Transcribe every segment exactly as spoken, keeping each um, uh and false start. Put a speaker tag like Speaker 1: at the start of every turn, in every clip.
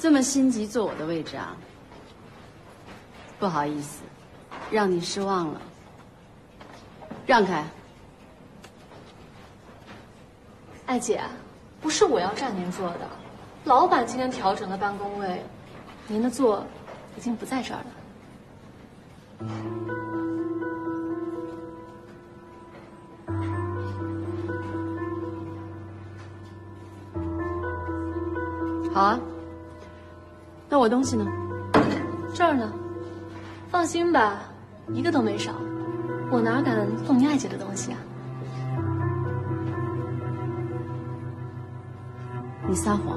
Speaker 1: 这么心急坐我的位置啊？不好意思，让你失望了。让开。
Speaker 2: 艾姐，不是我要占您座的，老板今天调整了办公位，您的座已经不在这儿了。
Speaker 1: 好啊，那我东西呢？
Speaker 2: 这儿呢，放心吧，一个都没少。我哪敢动你艾姐的东西啊？
Speaker 1: 你撒谎，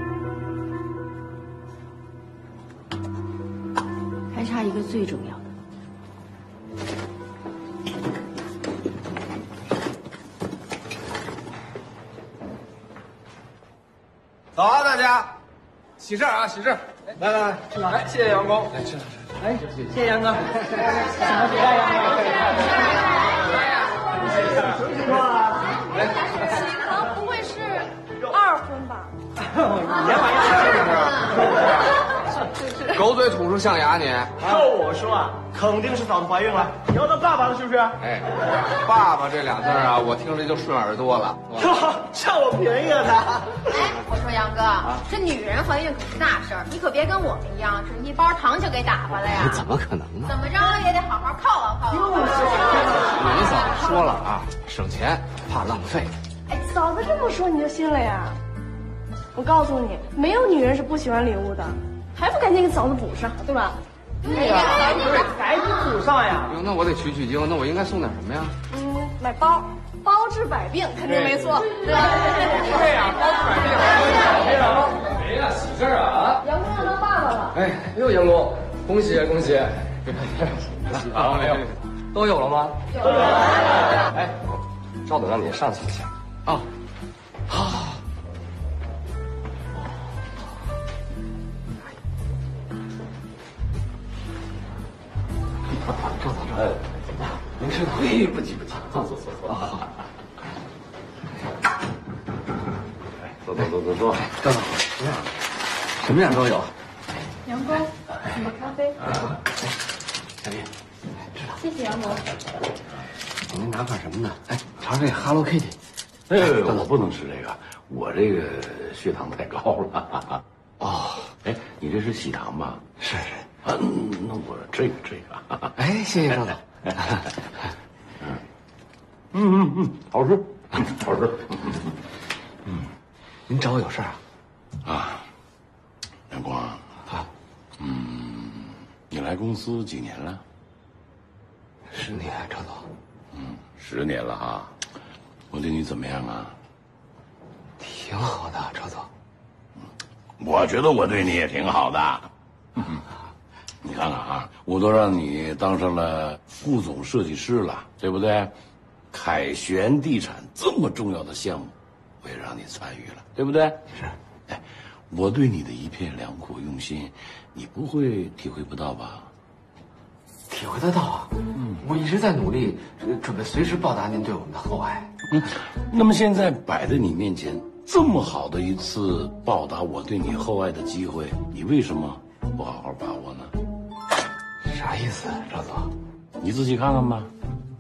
Speaker 1: 还差一个最重要的。
Speaker 3: 早啊，大家！喜事啊，喜事！来来来，吃饭！来，谢谢杨工。来吃吃吃。哎，谢谢杨哥。什么别的杨哥？什么情况啊？
Speaker 4: 喜堂不会是二婚吧？
Speaker 3: 你玩意狗嘴吐出象牙，你！
Speaker 5: 照我说啊，肯定是嫂子怀孕了，你要当爸爸了是不是？
Speaker 3: 哎，爸爸这俩字啊，我听着就顺耳朵了。
Speaker 5: 占我便宜了他！
Speaker 4: 哎，我说杨哥，这女人怀孕可是大事儿，你可别跟我们一样，这一包糖就给打发了呀。
Speaker 6: 怎么可能呢？
Speaker 4: 怎么着也得好好犒劳犒劳。
Speaker 3: 你嫂子说了啊，省钱怕浪费。
Speaker 7: 哎，嫂子这么说你就信了呀？我告诉你，没有女人是不喜欢礼物的，还不赶紧给嫂子补上，对吧？
Speaker 4: 哎呀，
Speaker 5: 赶紧补上呀！
Speaker 3: 哟，那我得取取经，那我应该送点什么呀？
Speaker 7: 嗯，买包，包治百病肯定没错，对吧？
Speaker 3: 对呀，包治百病。哎呀，谁呀？喜事啊！
Speaker 7: 杨工要当爸爸了。
Speaker 6: 哎，哟，杨工，恭喜恭喜！
Speaker 3: 喜糖没有？
Speaker 6: 都有了吗？
Speaker 7: 有了。
Speaker 6: 哎，稍等，让你上去一下。
Speaker 3: 啊，好。
Speaker 6: 赵总，赵总，您吃的？嘿，不急不急，坐坐坐坐。好。哎，坐坐坐坐坐。赵总，什么样都有。
Speaker 7: 杨工，你的咖啡。
Speaker 6: 小丽，知道。
Speaker 7: 谢谢杨工。
Speaker 6: 给您拿块什么呢？哎，尝尝这 Hello Kitty。
Speaker 8: 哎，我不能吃这个，我这个血糖太高了。
Speaker 6: 哦，
Speaker 8: 哎，你这是喜糖吧？
Speaker 6: 是是。
Speaker 8: 啊，那我这个这个。
Speaker 6: 哎，谢谢赵总。
Speaker 8: 嗯嗯嗯，好吃，好吃。
Speaker 6: 嗯，您找我有事啊？
Speaker 8: 啊，杨光啊，嗯，你来公司几年了？
Speaker 6: 十年，赵总。
Speaker 8: 嗯，十年了哈。我对你怎么样啊？
Speaker 6: 挺好的，赵总。
Speaker 8: 我觉得我对你也挺好的。嗯，你看看啊，我都让你当上了副总设计师了，对不对？凯旋地产这么重要的项目，我也让你参与了，对不对？
Speaker 6: 是。
Speaker 8: 哎，我对你的一片良苦用心，你不会体会不到吧？
Speaker 6: 体会得到啊。嗯，我一直在努力，准备随时报答您对我们的厚爱。
Speaker 8: 嗯，那么现在摆在你面前这么好的一次报答我对你厚爱的机会，你为什么不好好把握呢？
Speaker 6: 啥意思，赵总？
Speaker 8: 你自己看看吧。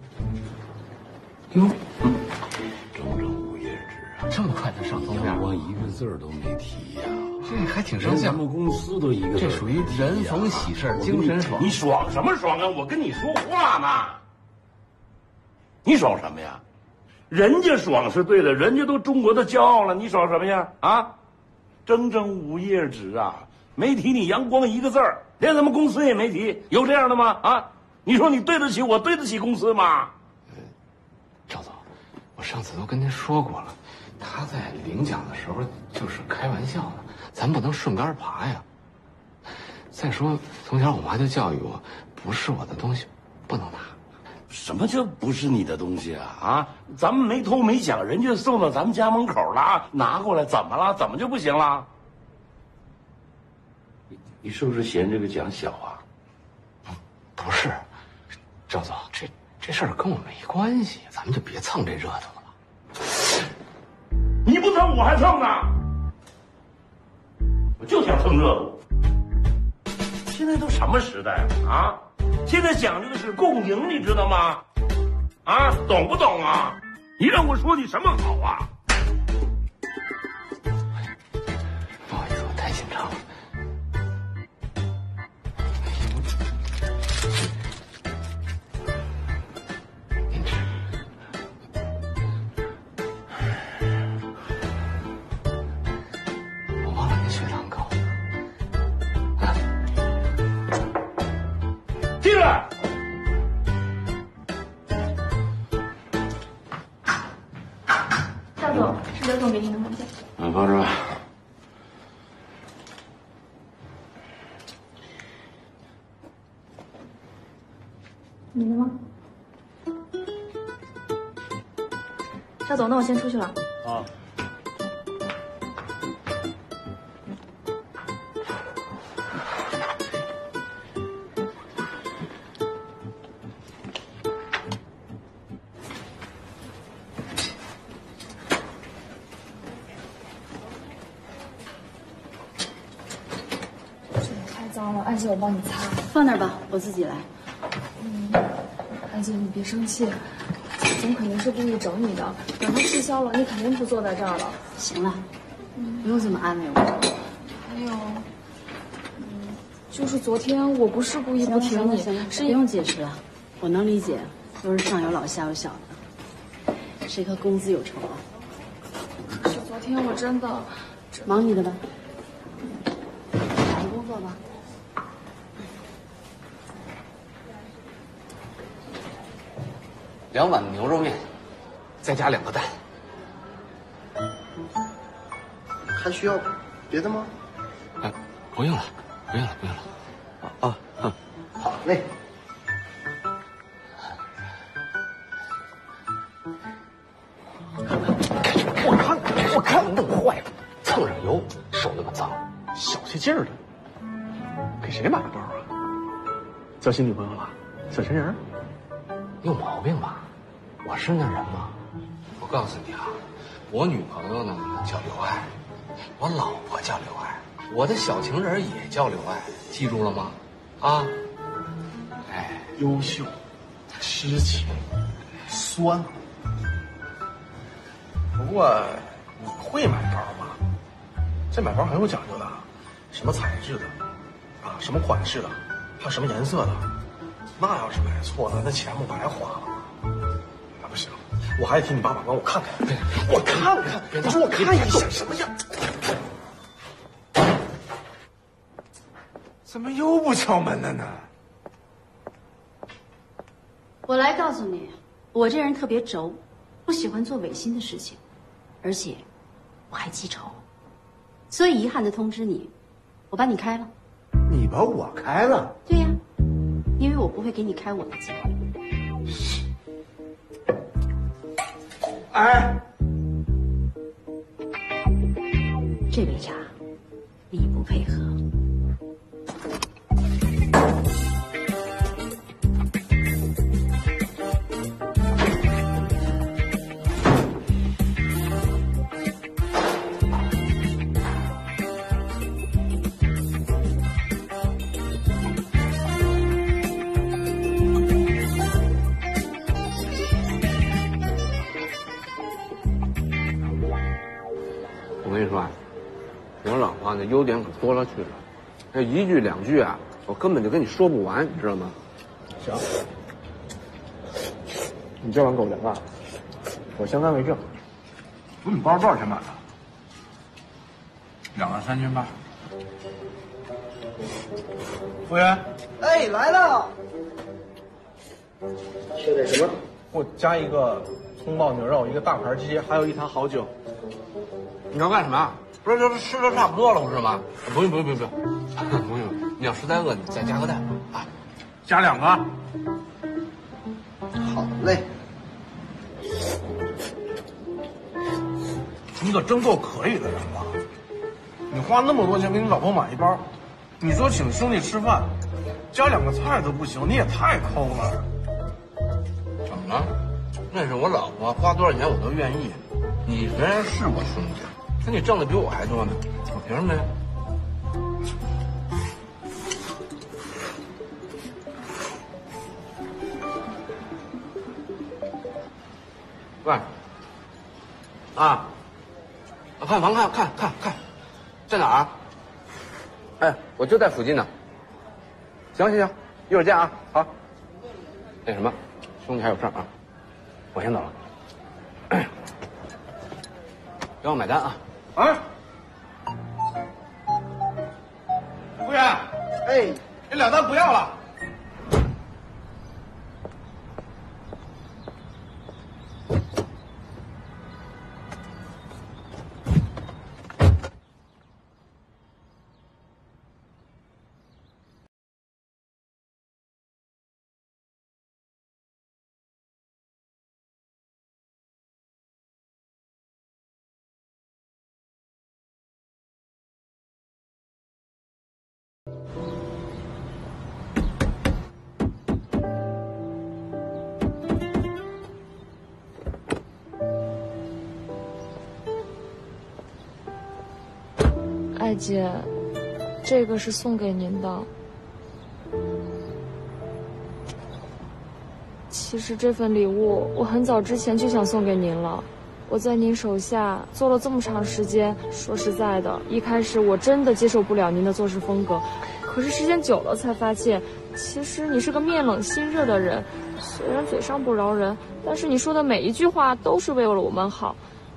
Speaker 6: 哟，
Speaker 8: 嗯，整整五页纸啊，
Speaker 6: 这么快就上封面，
Speaker 8: 我一个字儿都没提呀、啊。
Speaker 6: 这还挺生
Speaker 8: 咱们公司都一个字、啊，
Speaker 6: 这属于人逢喜事精神爽。
Speaker 8: 你爽什么爽啊？我跟你说话呢。你爽什么呀？人家爽是对的，人家都中国的骄傲了，你爽什么呀？啊，整整五页纸啊，没提你阳光一个字儿，连咱们公司也没提，有这样的吗？啊，你说你对得起我，对得起公司吗？
Speaker 6: 呃，赵总，我上次都跟您说过了，他在领奖的时候就是开玩笑的，咱不能顺杆爬呀。再说，从小我妈就教育我，不是我的东西不能拿。
Speaker 8: 什么叫不是你的东西啊？啊，咱们没偷没抢，人家送到咱们家门口了，拿过来怎么了？怎么就不行了？你你是不是嫌这个奖小啊？
Speaker 6: 不是，赵总，这这事儿跟我没关系，咱们就别蹭这热度了。
Speaker 8: 你不蹭我还蹭呢？ 我就想蹭热度。现在都什么时代了啊？现在讲究的是共赢，你知道吗？啊，懂不懂啊？你让我说你什么好啊？
Speaker 6: 不好意思，我太紧张了。您吃。我忘了您血糖高。啊。
Speaker 8: 进来。
Speaker 7: 夏总，是刘总给您的文件。
Speaker 8: 啊，放这吧。
Speaker 7: 你的吗？夏总，那我先出去了。
Speaker 5: 啊。
Speaker 7: 太脏了，艾姐，我帮你擦。
Speaker 1: 放那儿吧，我自己来。
Speaker 7: 嗯，艾姐，你别生气，总肯定是故意整你的。等他气消了，你肯定不坐在这儿了。
Speaker 1: 行了，不用这么安慰我。
Speaker 7: 还有，嗯，就是昨天我不是故意不挺你，是
Speaker 1: 不用解释了，我能理解，都是上有老下有小的，谁和工资有仇啊？
Speaker 7: 可是昨天我真的
Speaker 1: 忙你的吧，赶紧工作吧。
Speaker 6: 两碗牛肉面，再加两个蛋。
Speaker 5: 还需要别的吗？
Speaker 6: 哎，不用了，不用了，不用了。
Speaker 5: 啊啊，好嘞。
Speaker 6: 我看看，我看看，弄坏了，蹭上油，手那么脏，
Speaker 5: 小气劲儿的，给谁买的包啊？交新女朋友了？小情人？
Speaker 6: 有毛病吧？我是那人吗？我告诉你啊，我女朋友呢叫刘爱，我老婆叫刘爱，我的小情人也叫刘爱，记住了吗？啊，哎，
Speaker 5: 优秀，痴情，酸。不过你会买包吗？这买包很有讲究的，什么材质的，啊，什么款式的，还有什么颜色的。那要是买错了，那钱不白花了吗？啊，不行，我还得替你爸把关，我看看，我看看，你说我看一下什么样？怎么又不敲门了呢？
Speaker 1: 我来告诉你，我这人特别轴，不喜欢做违心的事情，而且我还记仇，所以遗憾的通知你，我把你开了。
Speaker 5: 你把我开了？
Speaker 1: 对呀，因为我不会给你开我的机会。
Speaker 5: 哎，
Speaker 1: 这杯茶你不配合。
Speaker 6: 我跟你说啊，我老婆那优点可多了去了，这一句两句啊，我根本就跟你说不完，你知道吗？
Speaker 5: 行，你这碗狗粮啊，我先干为证。不是你包多少钱买的？
Speaker 3: 两万三千八。
Speaker 5: 服务员，
Speaker 9: 哎，来了。
Speaker 5: 缺点什么？给我加一个葱爆牛肉，一个大盘鸡，还有一坛好酒。
Speaker 6: 你要干什么？不是，这吃的差不多了，不是吗？不用，不用，不用，不用，不用。你要实在饿，你再加个蛋啊，
Speaker 3: 加两个。
Speaker 9: 好嘞。
Speaker 5: 你可真够可以的人了，你花那么多钱给你老婆买一包，你说请兄弟吃饭，加两个菜都不行，你也太抠了。
Speaker 6: 怎么了？那是我老婆，花多少钱我都愿意。你虽然是我兄弟，可你挣的比我还多呢，我凭什么呀？ 喂，啊，看房看看看看，在哪儿？哎，我就在附近呢。行行行，一会儿见啊。好。那什么，兄弟还有事儿啊，我先走了。给我买单啊！
Speaker 5: 啊！服务员，哎，这两单不要了。
Speaker 2: 艾姐，这个是送给您的。其实这份礼物我很早之前就想送给您了。我在您手下做了这么长时间，说实在的，一开始我真的接受不了您的做事风格，可是时间久了才发现，其实你是个面冷心热的人。虽然嘴上不饶人，但是你说的每一句话都是为了我们好。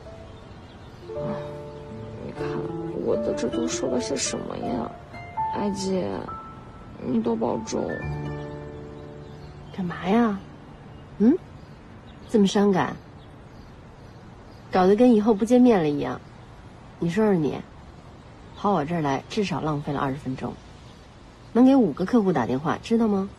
Speaker 2: 你看我的这都说的是什么呀？艾姐，你多保重。
Speaker 1: 干嘛呀？嗯，这么伤感，搞得跟以后不见面了一样。你说说你，跑我这儿来至少浪费了二十分钟，能给五个客户打电话，知道吗？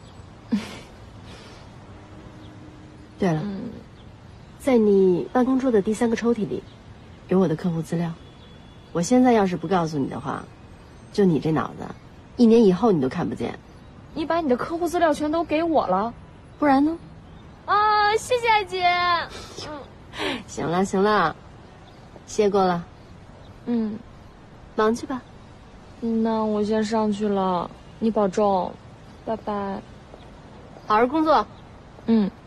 Speaker 1: 对了，
Speaker 2: 嗯，
Speaker 1: 在你办公桌的第三个抽屉里，有我的客户资料。我现在要是不告诉你的话，就你这脑子，一年以后你都看不见。
Speaker 2: 你把你的客户资料全都给我了，
Speaker 1: 不然呢？
Speaker 2: 啊，谢谢艾姐。
Speaker 1: 嗯，行了行了，谢过了。
Speaker 2: 嗯，
Speaker 1: 忙去吧。
Speaker 2: 那我先上去了，你保重，拜拜。
Speaker 1: 好好工作。
Speaker 2: 嗯。